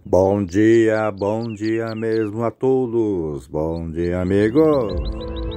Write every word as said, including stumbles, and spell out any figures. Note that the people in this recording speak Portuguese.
Bom dia, bom dia mesmo a todos. Bom dia, amigos.